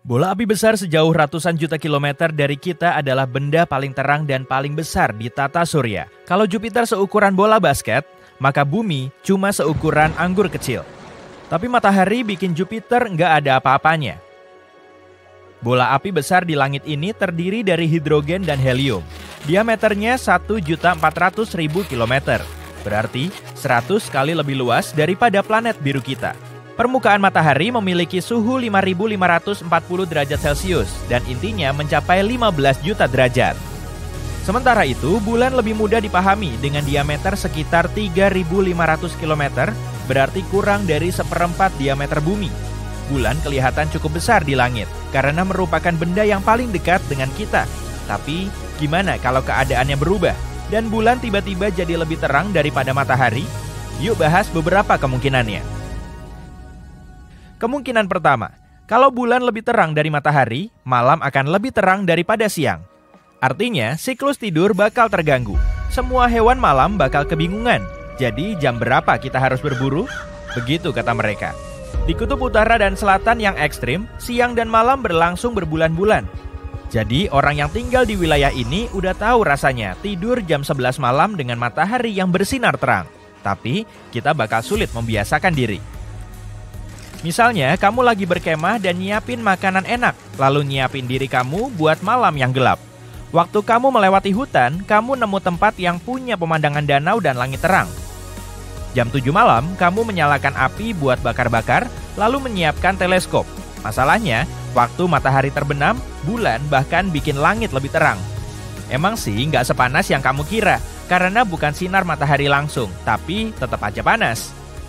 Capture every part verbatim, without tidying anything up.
Bola api besar sejauh ratusan juta kilometer dari kita adalah benda paling terang dan paling besar di tata surya. Kalau Jupiter seukuran bola basket, maka bumi cuma seukuran anggur kecil. Tapi matahari bikin Jupiter nggak ada apa-apanya. Bola api besar di langit ini terdiri dari hidrogen dan helium. Diameternya satu juta empat ratus ribu kilometer. Berarti seratus kali lebih luas daripada planet biru kita. Permukaan matahari memiliki suhu lima ribu lima ratus empat puluh derajat Celcius dan intinya mencapai lima belas juta derajat. Sementara itu, bulan lebih mudah dipahami dengan diameter sekitar tiga ribu lima ratus kilometer, berarti kurang dari seperempat diameter bumi. Bulan kelihatan cukup besar di langit karena merupakan benda yang paling dekat dengan kita. Tapi, gimana kalau keadaannya berubah dan bulan tiba-tiba jadi lebih terang daripada matahari? Yuk bahas beberapa kemungkinannya. Kemungkinan pertama, kalau bulan lebih terang dari matahari, malam akan lebih terang daripada siang. Artinya, siklus tidur bakal terganggu. Semua hewan malam bakal kebingungan. Jadi, jam berapa kita harus berburu? Begitu kata mereka. Di kutub utara dan selatan yang ekstrim, siang dan malam berlangsung berbulan-bulan. Jadi, orang yang tinggal di wilayah ini udah tahu rasanya tidur jam sebelas malam dengan matahari yang bersinar terang. Tapi, kita bakal sulit membiasakan diri. Misalnya, kamu lagi berkemah dan nyiapin makanan enak, lalu nyiapin diri kamu buat malam yang gelap. Waktu kamu melewati hutan, kamu nemu tempat yang punya pemandangan danau dan langit terang. Jam tujuh malam, kamu menyalakan api buat bakar-bakar, lalu menyiapkan teleskop. Masalahnya, waktu matahari terbenam, bulan bahkan bikin langit lebih terang. Emang sih nggak sepanas yang kamu kira, karena bukan sinar matahari langsung, tapi tetap aja panas.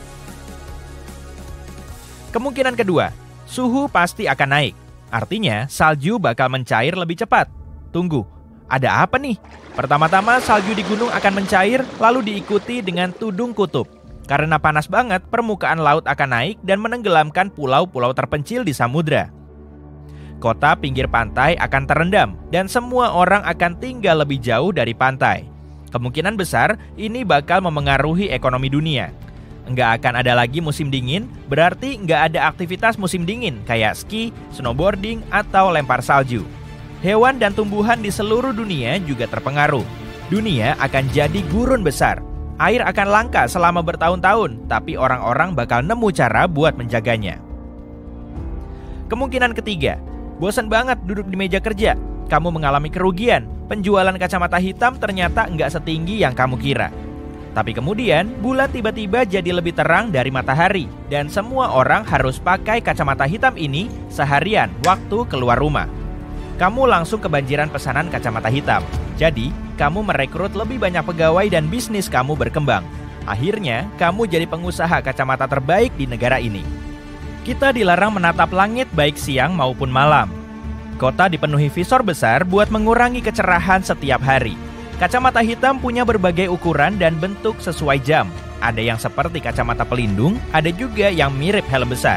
Kemungkinan kedua, suhu pasti akan naik. Artinya, salju bakal mencair lebih cepat. Tunggu, ada apa nih? Pertama-tama, salju di gunung akan mencair, lalu diikuti dengan tudung kutub. Karena panas banget, permukaan laut akan naik dan menenggelamkan pulau-pulau terpencil di samudra. Kota pinggir pantai akan terendam, dan semua orang akan tinggal lebih jauh dari pantai. Kemungkinan besar, ini bakal memengaruhi ekonomi dunia. Nggak akan ada lagi musim dingin, berarti nggak ada aktivitas musim dingin kayak ski, snowboarding, atau lempar salju. Hewan dan tumbuhan di seluruh dunia juga terpengaruh. Dunia akan jadi gurun besar. Air akan langka selama bertahun-tahun, tapi orang-orang bakal nemu cara buat menjaganya. Kemungkinan ketiga, bosan banget duduk di meja kerja. Kamu mengalami kerugian, penjualan kacamata hitam ternyata nggak setinggi yang kamu kira. Tapi kemudian, bulan tiba-tiba jadi lebih terang dari matahari. Dan semua orang harus pakai kacamata hitam ini seharian waktu keluar rumah. Kamu langsung kebanjiran pesanan kacamata hitam. Jadi, kamu merekrut lebih banyak pegawai dan bisnis kamu berkembang. Akhirnya, kamu jadi pengusaha kacamata terbaik di negara ini. Kita dilarang menatap langit baik siang maupun malam. Kota dipenuhi visor besar buat mengurangi kecerahan setiap hari. Kacamata hitam punya berbagai ukuran dan bentuk sesuai jam. Ada yang seperti kacamata pelindung, ada juga yang mirip helm besar.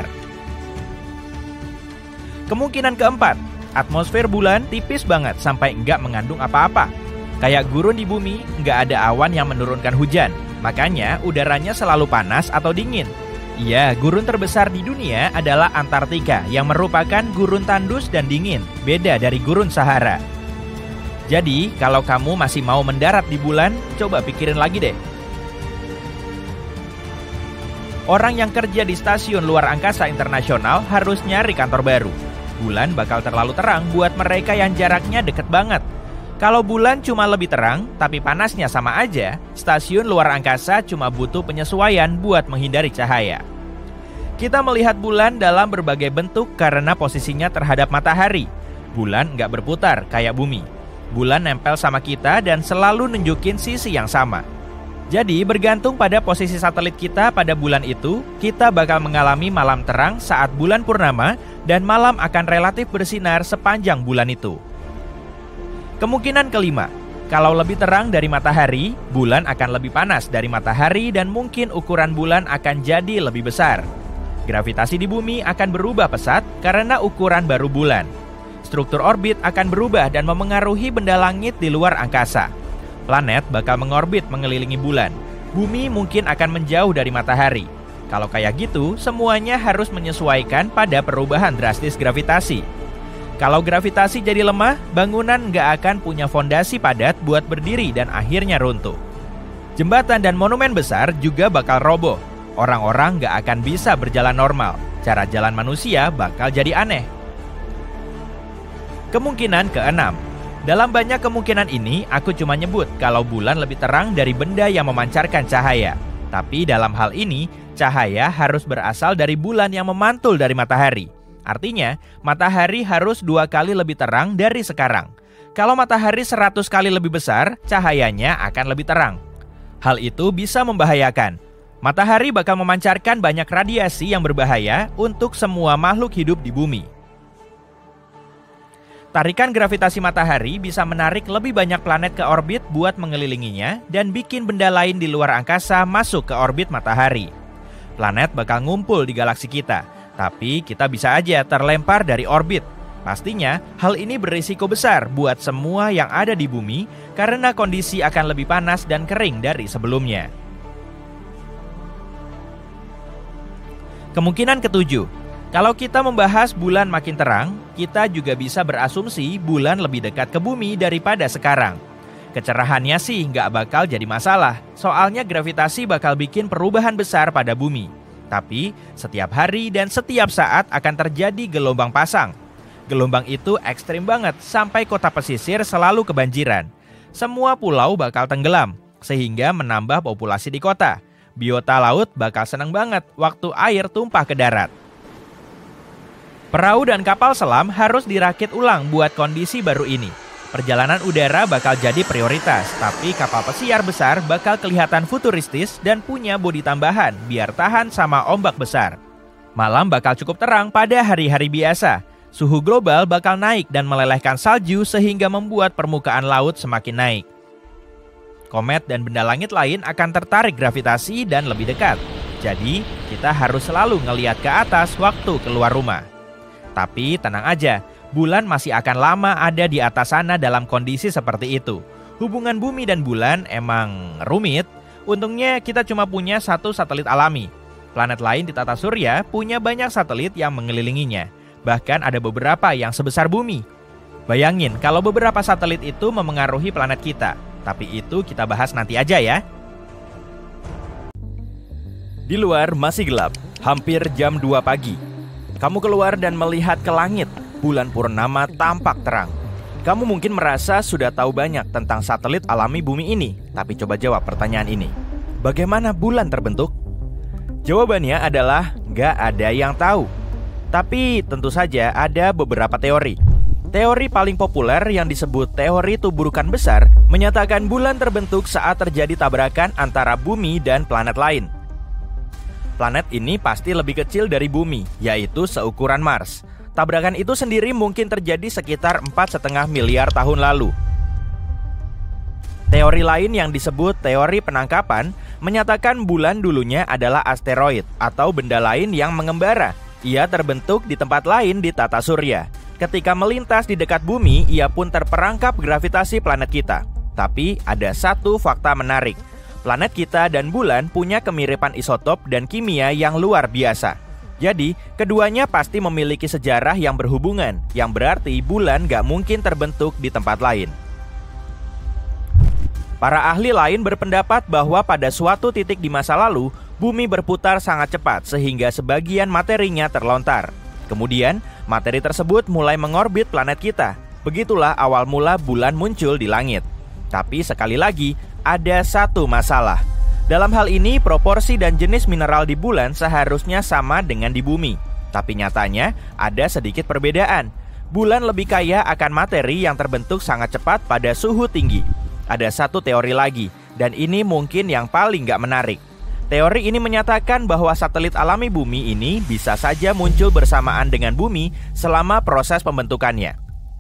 Kemungkinan keempat, atmosfer bulan tipis banget sampai nggak mengandung apa-apa. Kayak gurun di bumi, nggak ada awan yang menurunkan hujan. Makanya udaranya selalu panas atau dingin. Iya, gurun terbesar di dunia adalah Antartika yang merupakan gurun tandus dan dingin, beda dari gurun Sahara. Jadi, kalau kamu masih mau mendarat di bulan, coba pikirin lagi deh. Orang yang kerja di stasiun luar angkasa internasional harus nyari kantor baru. Bulan bakal terlalu terang buat mereka yang jaraknya deket banget. Kalau bulan cuma lebih terang, tapi panasnya sama aja, stasiun luar angkasa cuma butuh penyesuaian buat menghindari cahaya. Kita melihat bulan dalam berbagai bentuk karena posisinya terhadap matahari. Bulan nggak berputar kayak bumi. Bulan nempel sama kita dan selalu nunjukin sisi yang sama. Jadi bergantung pada posisi satelit kita pada bulan itu, kita bakal mengalami malam terang saat bulan purnama dan malam akan relatif bersinar sepanjang bulan itu. Kemungkinan kelima, kalau lebih terang dari matahari, bulan akan lebih panas dari matahari dan mungkin ukuran bulan akan jadi lebih besar. Gravitasi di bumi akan berubah pesat karena ukuran baru bulan. Struktur orbit akan berubah dan memengaruhi benda langit di luar angkasa. Planet bakal mengorbit mengelilingi bulan. Bumi mungkin akan menjauh dari matahari. Kalau kayak gitu, semuanya harus menyesuaikan pada perubahan drastis gravitasi. Kalau gravitasi jadi lemah, bangunan nggak akan punya fondasi padat buat berdiri dan akhirnya runtuh. Jembatan dan monumen besar juga bakal roboh. Orang-orang nggak akan bisa berjalan normal. Cara jalan manusia bakal jadi aneh. Kemungkinan keenam. Dalam banyak kemungkinan ini, aku cuma nyebut kalau bulan lebih terang dari benda yang memancarkan cahaya. Tapi dalam hal ini, cahaya harus berasal dari bulan yang memantul dari matahari. Artinya, matahari harus dua kali lebih terang dari sekarang. Kalau matahari seratus kali lebih besar, cahayanya akan lebih terang. Hal itu bisa membahayakan. Matahari bakal memancarkan banyak radiasi yang berbahaya untuk semua makhluk hidup di bumi. Tarikan gravitasi matahari bisa menarik lebih banyak planet ke orbit buat mengelilinginya dan bikin benda lain di luar angkasa masuk ke orbit matahari. Planet bakal ngumpul di galaksi kita. Tapi kita bisa aja terlempar dari orbit. Pastinya, hal ini berisiko besar buat semua yang ada di bumi karena kondisi akan lebih panas dan kering dari sebelumnya. Kemungkinan ketujuh, kalau kita membahas bulan makin terang, kita juga bisa berasumsi bulan lebih dekat ke bumi daripada sekarang. Kecerahannya sih nggak bakal jadi masalah, soalnya gravitasi bakal bikin perubahan besar pada bumi. Tapi, setiap hari dan setiap saat akan terjadi gelombang pasang. Gelombang itu ekstrim banget sampai kota pesisir selalu kebanjiran. Semua pulau bakal tenggelam, sehingga menambah populasi di kota. Biota laut bakal seneng banget waktu air tumpah ke darat. Perahu dan kapal selam harus dirakit ulang buat kondisi baru ini. Perjalanan udara bakal jadi prioritas, tapi kapal pesiar besar bakal kelihatan futuristis dan punya bodi tambahan biar tahan sama ombak besar. Malam bakal cukup terang pada hari-hari biasa. Suhu global bakal naik dan melelehkan salju sehingga membuat permukaan laut semakin naik. Komet dan benda langit lain akan tertarik gravitasi dan lebih dekat. Jadi, kita harus selalu ngelihat ke atas waktu keluar rumah. Tapi tenang aja, bulan masih akan lama ada di atas sana dalam kondisi seperti itu. Hubungan bumi dan bulan emang rumit. Untungnya kita cuma punya satu satelit alami. Planet lain di tata surya punya banyak satelit yang mengelilinginya. Bahkan ada beberapa yang sebesar bumi. Bayangin kalau beberapa satelit itu memengaruhi planet kita. Tapi itu kita bahas nanti aja ya. Di luar masih gelap, hampir jam dua pagi. Kamu keluar dan melihat ke langit. Bulan purnama tampak terang. Kamu mungkin merasa sudah tahu banyak tentang satelit alami bumi ini. Tapi coba jawab pertanyaan ini. Bagaimana bulan terbentuk? Jawabannya adalah nggak ada yang tahu. Tapi tentu saja ada beberapa teori. Teori paling populer yang disebut teori tuburukan besar menyatakan bulan terbentuk saat terjadi tabrakan antara bumi dan planet lain. Planet ini pasti lebih kecil dari bumi, yaitu seukuran Mars. Tabrakan itu sendiri mungkin terjadi sekitar empat koma lima miliar tahun lalu. Teori lain yang disebut teori penangkapan menyatakan bulan dulunya adalah asteroid atau benda lain yang mengembara. Ia terbentuk di tempat lain di tata surya. Ketika melintas di dekat bumi, ia pun terperangkap gravitasi planet kita. Tapi ada satu fakta menarik. Planet kita dan bulan punya kemiripan isotop dan kimia yang luar biasa. Jadi, keduanya pasti memiliki sejarah yang berhubungan, yang berarti bulan gak mungkin terbentuk di tempat lain. Para ahli lain berpendapat bahwa pada suatu titik di masa lalu, bumi berputar sangat cepat sehingga sebagian materinya terlontar. Kemudian, materi tersebut mulai mengorbit planet kita. Begitulah awal mula bulan muncul di langit. Tapi sekali lagi, ada satu masalah. Dalam hal ini, proporsi dan jenis mineral di bulan seharusnya sama dengan di bumi. Tapi nyatanya, ada sedikit perbedaan. Bulan lebih kaya akan materi yang terbentuk sangat cepat pada suhu tinggi. Ada satu teori lagi, dan ini mungkin yang paling gak menarik. Teori ini menyatakan bahwa satelit alami bumi ini bisa saja muncul bersamaan dengan bumi selama proses pembentukannya.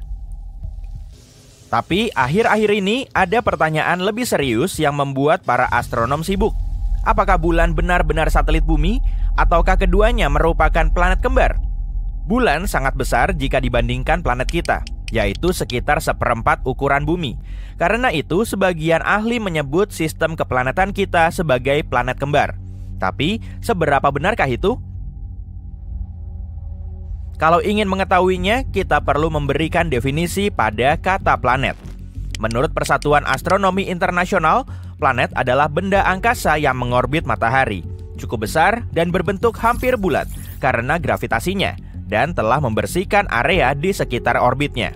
Tapi akhir-akhir ini ada pertanyaan lebih serius yang membuat para astronom sibuk. Apakah bulan benar-benar satelit bumi, ataukah keduanya merupakan planet kembar? Bulan sangat besar jika dibandingkan planet kita, yaitu sekitar seperempat ukuran bumi. Karena itu, sebagian ahli menyebut sistem keplanetan kita sebagai planet kembar. Tapi, seberapa benarkah itu? Kalau ingin mengetahuinya, kita perlu memberikan definisi pada kata planet. Menurut Persatuan Astronomi Internasional, planet adalah benda angkasa yang mengorbit matahari, cukup besar dan berbentuk hampir bulat karena gravitasinya, dan telah membersihkan area di sekitar orbitnya.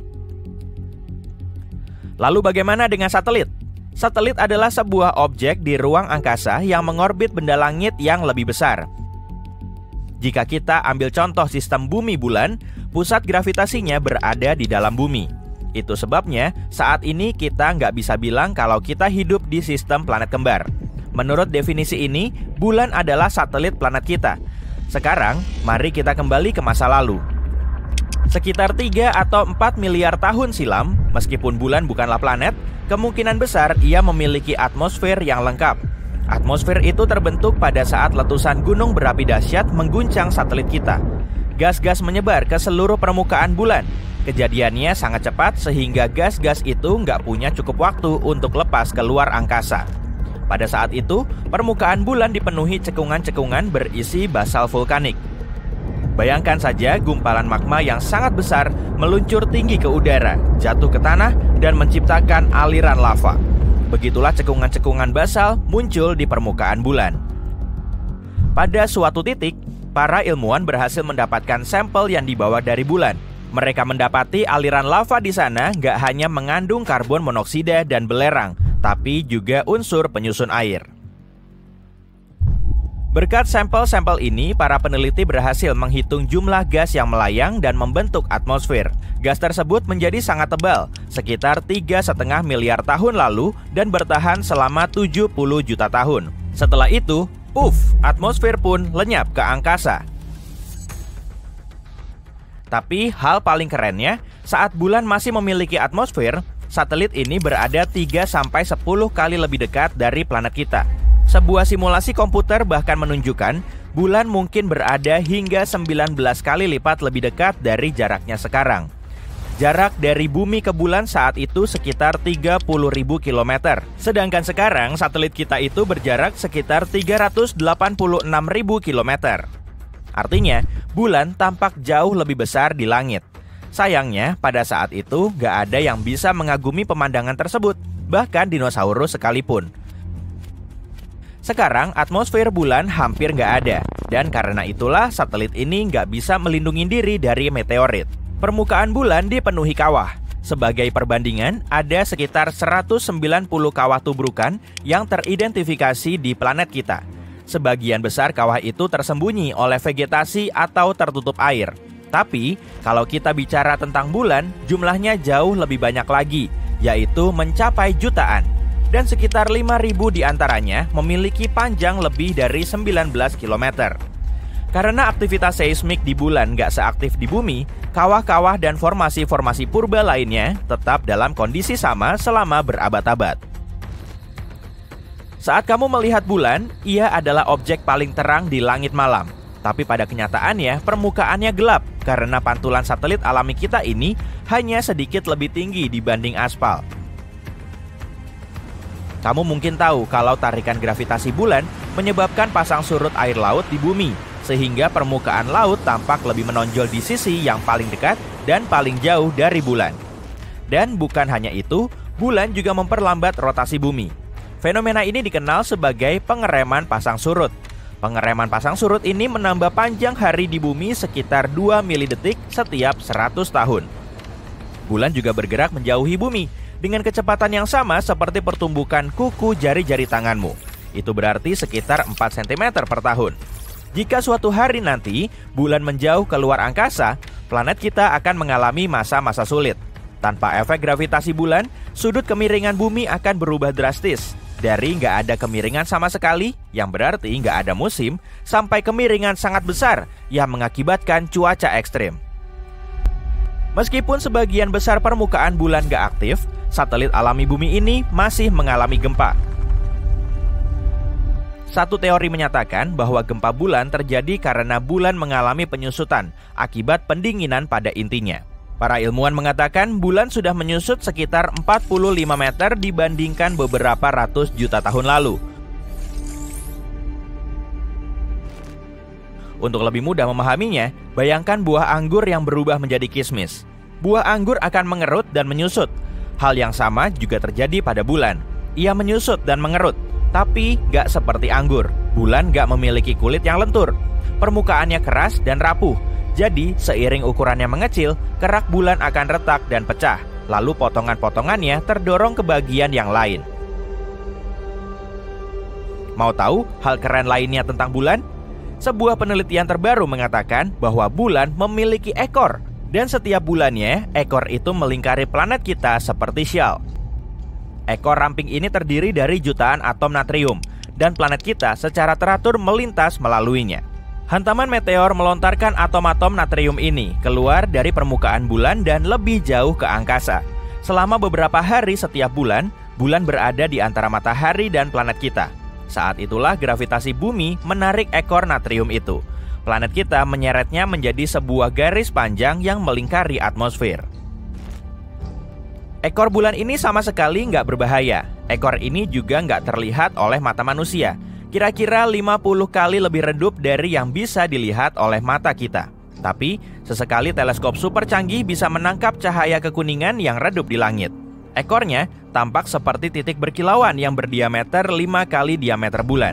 Lalu bagaimana dengan satelit? Satelit adalah sebuah objek di ruang angkasa yang mengorbit benda langit yang lebih besar. Jika kita ambil contoh sistem bumi bulan, pusat gravitasinya berada di dalam bumi. Itu sebabnya saat ini kita nggak bisa bilang kalau kita hidup di sistem planet kembar. Menurut definisi ini, bulan adalah satelit planet kita. Sekarang, mari kita kembali ke masa lalu. Sekitar tiga atau empat miliar tahun silam, meskipun bulan bukanlah planet, kemungkinan besar ia memiliki atmosfer yang lengkap. Atmosfer itu terbentuk pada saat letusan gunung berapi dahsyat mengguncang satelit kita. Gas-gas menyebar ke seluruh permukaan bulan. Kejadiannya sangat cepat sehingga gas-gas itu nggak punya cukup waktu untuk lepas keluar angkasa. Pada saat itu, permukaan bulan dipenuhi cekungan-cekungan berisi basal vulkanik. Bayangkan saja gumpalan magma yang sangat besar meluncur tinggi ke udara, jatuh ke tanah, dan menciptakan aliran lava. Begitulah cekungan-cekungan basal muncul di permukaan bulan. Pada suatu titik, para ilmuwan berhasil mendapatkan sampel yang dibawa dari bulan. Mereka mendapati aliran lava di sana nggak hanya mengandung karbon monoksida dan belerang, tapi juga unsur penyusun air. Berkat sampel-sampel ini, para peneliti berhasil menghitung jumlah gas yang melayang dan membentuk atmosfer. Gas tersebut menjadi sangat tebal, sekitar tiga koma lima miliar tahun lalu dan bertahan selama tujuh puluh juta tahun. Setelah itu, puff, atmosfer pun lenyap ke angkasa. Tapi hal paling kerennya, saat bulan masih memiliki atmosfer, satelit ini berada tiga sampai sepuluh kali lebih dekat dari planet kita. Sebuah simulasi komputer bahkan menunjukkan bulan mungkin berada hingga sembilan belas kali lipat lebih dekat dari jaraknya sekarang. Jarak dari bumi ke bulan saat itu sekitar tiga puluh ribu kilometer. Sedangkan sekarang satelit kita itu berjarak sekitar tiga ratus delapan puluh enam ribu kilometer. Artinya, bulan tampak jauh lebih besar di langit. Sayangnya, pada saat itu gak ada yang bisa mengagumi pemandangan tersebut, bahkan dinosaurus sekalipun. Sekarang atmosfer bulan hampir nggak ada, dan karena itulah satelit ini nggak bisa melindungi diri dari meteorit. Permukaan bulan dipenuhi kawah. Sebagai perbandingan, ada sekitar seratus sembilan puluh kawah tubrukan yang teridentifikasi di planet kita. Sebagian besar kawah itu tersembunyi oleh vegetasi atau tertutup air. Tapi, kalau kita bicara tentang bulan, jumlahnya jauh lebih banyak lagi, yaitu mencapai jutaan. Dan sekitar lima ribu diantaranya memiliki panjang lebih dari sembilan belas kilometer. Karena aktivitas seismik di bulan nggak seaktif di bumi, kawah-kawah dan formasi-formasi purba lainnya tetap dalam kondisi sama selama berabad-abad. Saat kamu melihat bulan, ia adalah objek paling terang di langit malam. Tapi pada kenyataannya, permukaannya gelap karena pantulan satelit alami kita ini hanya sedikit lebih tinggi dibanding aspal. Kamu mungkin tahu kalau tarikan gravitasi bulan menyebabkan pasang surut air laut di bumi, sehingga permukaan laut tampak lebih menonjol di sisi yang paling dekat dan paling jauh dari bulan. Dan bukan hanya itu, bulan juga memperlambat rotasi bumi. Fenomena ini dikenal sebagai pengereman pasang surut. Pengereman pasang surut ini menambah panjang hari di bumi sekitar dua milidetik setiap seratus tahun. Bulan juga bergerak menjauhi bumi dengan kecepatan yang sama seperti pertumbukan kuku jari-jari tanganmu. Itu berarti sekitar empat sentimeter per tahun. Jika suatu hari nanti bulan menjauh keluar angkasa, planet kita akan mengalami masa-masa sulit. Tanpa efek gravitasi bulan, sudut kemiringan bumi akan berubah drastis. Dari nggak ada kemiringan sama sekali, yang berarti nggak ada musim, sampai kemiringan sangat besar yang mengakibatkan cuaca ekstrim. Meskipun sebagian besar permukaan bulan nggak aktif, satelit alami bumi ini masih mengalami gempa. Satu teori menyatakan bahwa gempa bulan terjadi karena bulan mengalami penyusutan akibat pendinginan pada intinya. Para ilmuwan mengatakan bulan sudah menyusut sekitar empat puluh lima meter dibandingkan beberapa ratus juta tahun lalu. Untuk lebih mudah memahaminya, bayangkan buah anggur yang berubah menjadi kismis. Buah anggur akan mengerut dan menyusut. Hal yang sama juga terjadi pada bulan. Ia menyusut dan mengerut, tapi gak seperti anggur. Bulan gak memiliki kulit yang lentur. Permukaannya keras dan rapuh. Jadi, seiring ukurannya mengecil, kerak bulan akan retak dan pecah. Lalu potongan-potongannya terdorong ke bagian yang lain. Mau tahu hal keren lainnya tentang bulan? Sebuah penelitian terbaru mengatakan bahwa bulan memiliki ekor. Dan setiap bulannya, ekor itu melingkari planet kita seperti syal. Ekor ramping ini terdiri dari jutaan atom natrium. Dan planet kita secara teratur melintas melaluinya. Hantaman meteor melontarkan atom-atom natrium ini keluar dari permukaan bulan dan lebih jauh ke angkasa. Selama beberapa hari setiap bulan, bulan berada di antara matahari dan planet kita. Saat itulah gravitasi bumi menarik ekor natrium itu. Planet kita menyeretnya menjadi sebuah garis panjang yang melingkari atmosfer. Ekor bulan ini sama sekali nggak berbahaya. Ekor ini juga nggak terlihat oleh mata manusia. Kira-kira lima puluh kali lebih redup dari yang bisa dilihat oleh mata kita. Tapi, sesekali teleskop super canggih bisa menangkap cahaya kekuningan yang redup di langit. Ekornya tampak seperti titik berkilauan yang berdiameter lima kali diameter bulan.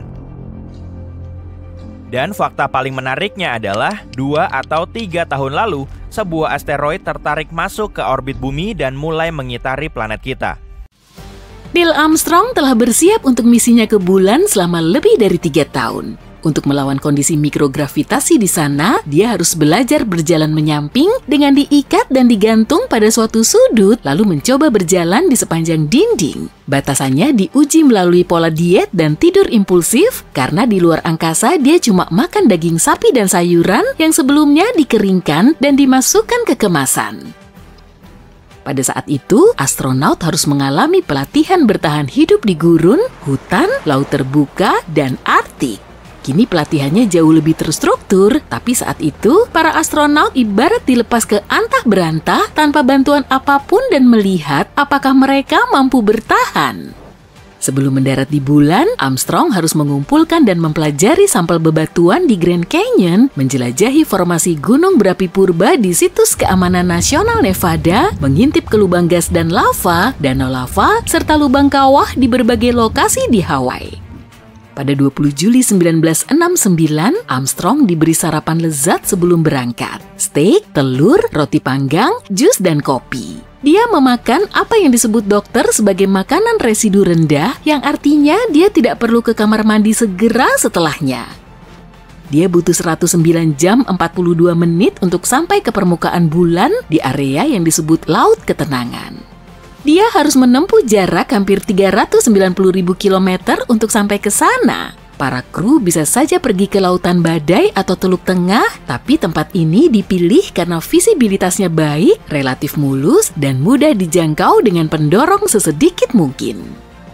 Dan fakta paling menariknya adalah dua atau tiga tahun lalu, sebuah asteroid tertarik masuk ke orbit bumi dan mulai mengitari planet kita. Neil Armstrong telah bersiap untuk misinya ke bulan selama lebih dari tiga tahun. Untuk melawan kondisi mikrogravitasi di sana, dia harus belajar berjalan menyamping dengan diikat dan digantung pada suatu sudut, lalu mencoba berjalan di sepanjang dinding. Batasannya diuji melalui pola diet dan tidur impulsif, karena di luar angkasa dia cuma makan daging sapi dan sayuran yang sebelumnya dikeringkan dan dimasukkan ke kemasan. Pada saat itu, astronaut harus mengalami pelatihan bertahan hidup di gurun, hutan, laut terbuka, dan Arktik. Kini pelatihannya jauh lebih terstruktur, tapi saat itu, para astronaut ibarat dilepas ke antah berantah tanpa bantuan apapun dan melihat apakah mereka mampu bertahan. Sebelum mendarat di bulan, Armstrong harus mengumpulkan dan mempelajari sampel bebatuan di Grand Canyon, menjelajahi formasi gunung berapi purba di situs keamanan nasional Nevada, mengintip ke lubang gas dan lava, danau lava, serta lubang kawah di berbagai lokasi di Hawaii. Pada dua puluh Juli seribu sembilan ratus enam puluh sembilan, Armstrong diberi sarapan lezat sebelum berangkat. Steak, telur, roti panggang, jus, dan kopi. Dia memakan apa yang disebut dokter sebagai makanan residu rendah, yang artinya dia tidak perlu ke kamar mandi segera setelahnya. Dia butuh seratus sembilan jam empat puluh dua menit untuk sampai ke permukaan bulan di area yang disebut Laut Ketenangan. Dia harus menempuh jarak hampir tiga ratus sembilan puluh ribu kilometer untuk sampai ke sana. Para kru bisa saja pergi ke lautan badai atau Teluk Tengah, tapi tempat ini dipilih karena visibilitasnya baik, relatif mulus, dan mudah dijangkau dengan pendorong sesedikit mungkin.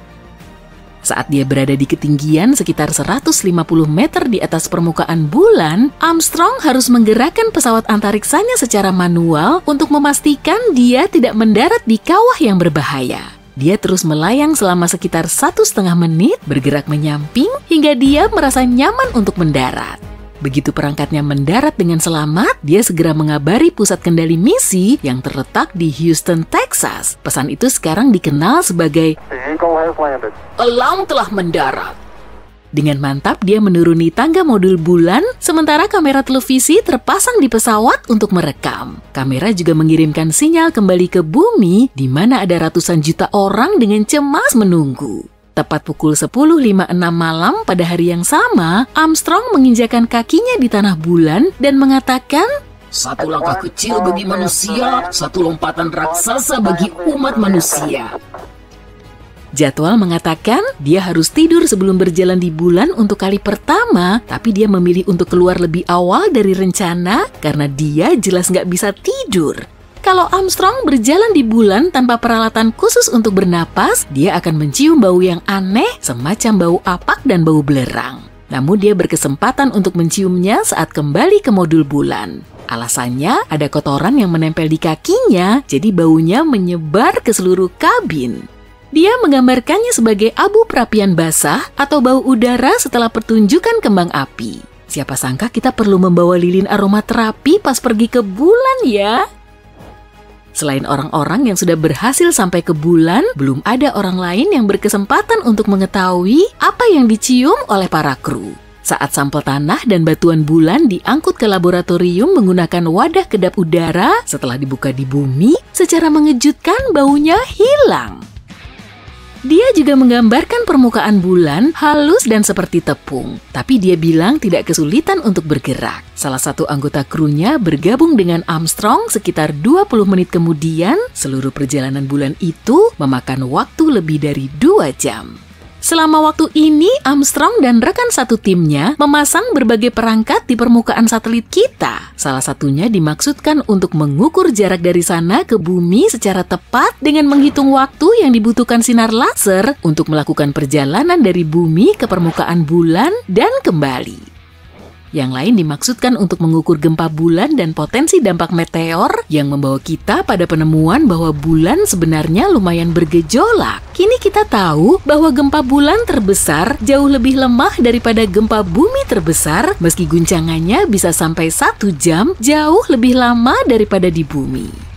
Saat dia berada di ketinggian sekitar seratus lima puluh meter di atas permukaan bulan, Armstrong harus menggerakkan pesawat antariksanya secara manual untuk memastikan dia tidak mendarat di kawah yang berbahaya. Dia terus melayang selama sekitar satu setengah menit, bergerak menyamping hingga dia merasa nyaman untuk mendarat. Begitu perangkatnya mendarat dengan selamat, dia segera mengabari pusat kendali misi yang terletak di Houston, Texas. Pesan itu sekarang dikenal sebagai "Alarm telah mendarat". Dengan mantap, dia menuruni tangga modul bulan, sementara kamera televisi terpasang di pesawat untuk merekam. Kamera juga mengirimkan sinyal kembali ke bumi, di mana ada ratusan juta orang dengan cemas menunggu. Tepat pukul sepuluh lewat lima puluh enam malam pada hari yang sama, Armstrong menginjakan kakinya di tanah bulan dan mengatakan, "Satu langkah kecil bagi manusia, satu lompatan raksasa bagi umat manusia." Jadwal mengatakan dia harus tidur sebelum berjalan di bulan untuk kali pertama, tapi dia memilih untuk keluar lebih awal dari rencana karena dia jelas nggak bisa tidur. Kalau Armstrong berjalan di bulan tanpa peralatan khusus untuk bernapas, dia akan mencium bau yang aneh semacam bau apak dan bau belerang. Namun dia berkesempatan untuk menciumnya saat kembali ke modul bulan. Alasannya ada kotoran yang menempel di kakinya, jadi baunya menyebar ke seluruh kabin. Dia menggambarkannya sebagai abu perapian basah atau bau udara setelah pertunjukan kembang api. Siapa sangka kita perlu membawa lilin aromaterapi pas pergi ke bulan ya. Selain orang-orang yang sudah berhasil sampai ke bulan, belum ada orang lain yang berkesempatan untuk mengetahui apa yang dicium oleh para kru. Saat sampel tanah dan batuan bulan diangkut ke laboratorium menggunakan wadah kedap udara, setelah dibuka di bumi, secara mengejutkan baunya hilang. Dia juga menggambarkan permukaan bulan halus dan seperti tepung, tapi dia bilang tidak kesulitan untuk bergerak. Salah satu anggota krunya bergabung dengan Armstrong sekitar dua puluh menit kemudian. Seluruh perjalanan bulan itu memakan waktu lebih dari dua jam. Selama waktu ini, Armstrong dan rekan satu timnya memasang berbagai perangkat di permukaan satelit kita. Salah satunya dimaksudkan untuk mengukur jarak dari sana ke bumi secara tepat dengan menghitung waktu yang dibutuhkan sinar laser untuk melakukan perjalanan dari bumi ke permukaan bulan dan kembali. Yang lain dimaksudkan untuk mengukur gempa bulan dan potensi dampak meteor yang membawa kita pada penemuan bahwa bulan sebenarnya lumayan bergejolak. Kini kita tahu bahwa gempa bulan terbesar jauh lebih lemah daripada gempa bumi terbesar, meski guncangannya bisa sampai satu jam, jauh lebih lama daripada di bumi.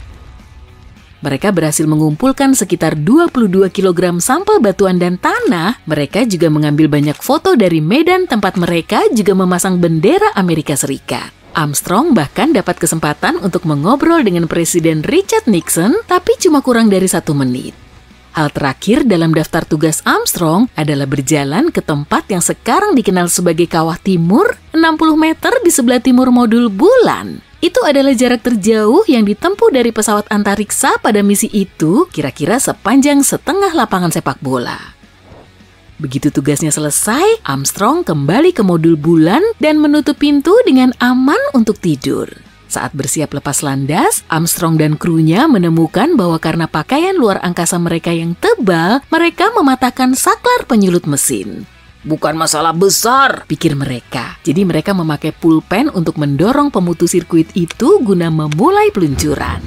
Mereka berhasil mengumpulkan sekitar dua puluh dua kilogram sampel batuan dan tanah. Mereka juga mengambil banyak foto dari medan tempat mereka juga memasang bendera Amerika Serikat. Armstrong bahkan dapat kesempatan untuk mengobrol dengan Presiden Richard Nixon, tapi cuma kurang dari satu menit. Hal terakhir dalam daftar tugas Armstrong adalah berjalan ke tempat yang sekarang dikenal sebagai Kawah Timur, enam puluh meter di sebelah timur modul bulan. Itu adalah jarak terjauh yang ditempuh dari pesawat antariksa pada misi itu, kira-kira sepanjang setengah lapangan sepak bola. Begitu tugasnya selesai, Armstrong kembali ke modul bulan dan menutup pintu dengan aman untuk tidur. Saat bersiap lepas landas, Armstrong dan krunya menemukan bahwa karena pakaian luar angkasa mereka yang tebal, mereka mematahkan saklar penyulut mesin. Bukan masalah besar, pikir mereka. Jadi mereka memakai pulpen untuk mendorong pemutus sirkuit itu guna memulai peluncuran.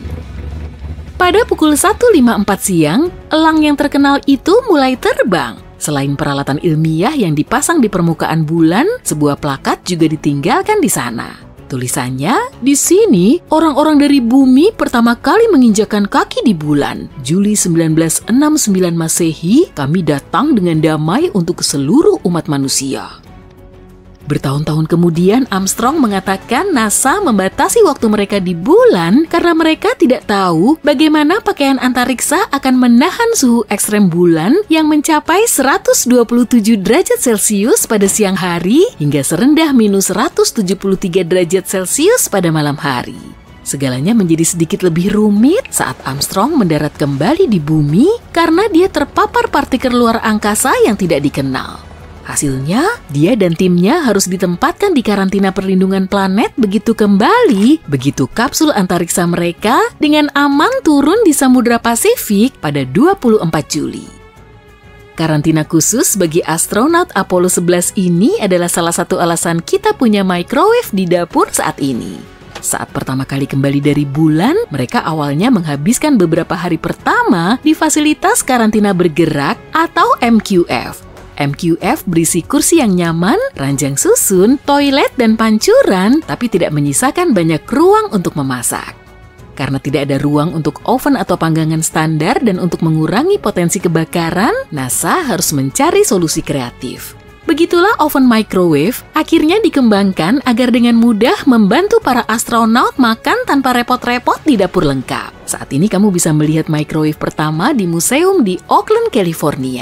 Pada pukul satu lewat lima puluh empat siang, elang yang terkenal itu mulai terbang. Selain peralatan ilmiah yang dipasang di permukaan bulan, sebuah plakat juga ditinggalkan di sana. Tulisannya, di sini orang-orang dari bumi pertama kali menginjakan kaki di bulan. Juli seribu sembilan ratus enam puluh sembilan Masehi, kami datang dengan damai untuk seluruh umat manusia. Bertahun-tahun kemudian, Armstrong mengatakan NASA membatasi waktu mereka di bulan karena mereka tidak tahu bagaimana pakaian antariksa akan menahan suhu ekstrem bulan yang mencapai seratus dua puluh tujuh derajat Celcius pada siang hari hingga serendah minus seratus tujuh puluh tiga derajat Celcius pada malam hari. Segalanya menjadi sedikit lebih rumit saat Armstrong mendarat kembali di bumi karena dia terpapar partikel luar angkasa yang tidak dikenal. Hasilnya, dia dan timnya harus ditempatkan di karantina perlindungan planet begitu kembali, begitu kapsul antariksa mereka dengan aman turun di Samudra Pasifik pada dua puluh empat Juli. Karantina khusus bagi astronot Apollo sebelas ini adalah salah satu alasan kita punya microwave di dapur saat ini. Saat pertama kali kembali dari bulan, mereka awalnya menghabiskan beberapa hari pertama di fasilitas karantina bergerak atau M Q F. M Q F berisi kursi yang nyaman, ranjang susun, toilet, dan pancuran, tapi tidak menyisakan banyak ruang untuk memasak. Karena tidak ada ruang untuk oven atau panggangan standar dan untuk mengurangi potensi kebakaran, NASA harus mencari solusi kreatif. Begitulah oven microwave akhirnya dikembangkan agar dengan mudah membantu para astronot makan tanpa repot-repot di dapur lengkap. Saat ini kamu bisa melihat microwave pertama di museum di Oakland, California.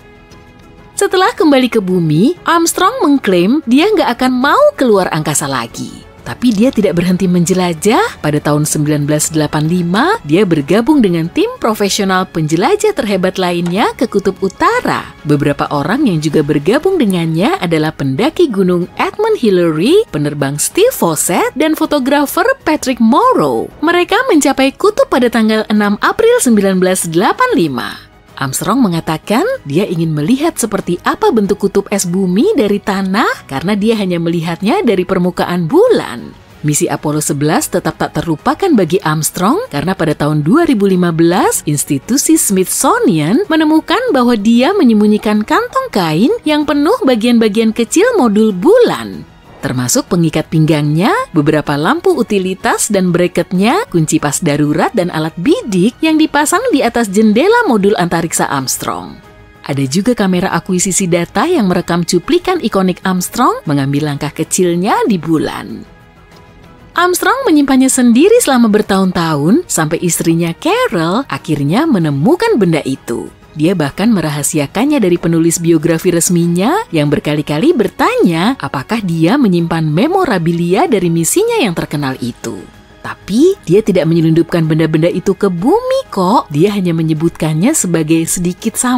Setelah kembali ke bumi, Armstrong mengklaim dia nggak akan mau keluar angkasa lagi. Tapi dia tidak berhenti menjelajah. Pada tahun seribu sembilan ratus delapan puluh lima, dia bergabung dengan tim profesional penjelajah terhebat lainnya ke Kutub Utara. Beberapa orang yang juga bergabung dengannya adalah pendaki gunung Edmund Hillary, penerbang Steve Fossett, dan fotografer Patrick Morrow. Mereka mencapai kutub pada tanggal enam April seribu sembilan ratus delapan puluh lima. Armstrong mengatakan dia ingin melihat seperti apa bentuk kutub es bumi dari tanah karena dia hanya melihatnya dari permukaan bulan. Misi Apollo sebelas tetap tak terlupakan bagi Armstrong karena pada tahun dua ribu lima belas, institusi Smithsonian menemukan bahwa dia menyembunyikan kantong kain yang penuh bagian-bagian kecil modul bulan. termasuk pengikat pinggangnya, beberapa lampu utilitas dan bracketnya, kunci pas darurat dan alat bidik yang dipasang di atas jendela modul antariksa Armstrong. Ada juga kamera akuisisi data yang merekam cuplikan ikonik Armstrong mengambil langkah kecilnya di bulan. Armstrong menyimpannya sendiri selama bertahun-tahun sampai istrinya Carol akhirnya menemukan benda itu. Dia bahkan merahasiakannya dari penulis biografi resminya yang berkali-kali bertanya apakah dia menyimpan memorabilia dari misinya yang terkenal itu. Tapi dia tidak menyelundupkan benda-benda itu ke bumi kok. Dia hanya menyebutkannya sebagai sedikit sampah.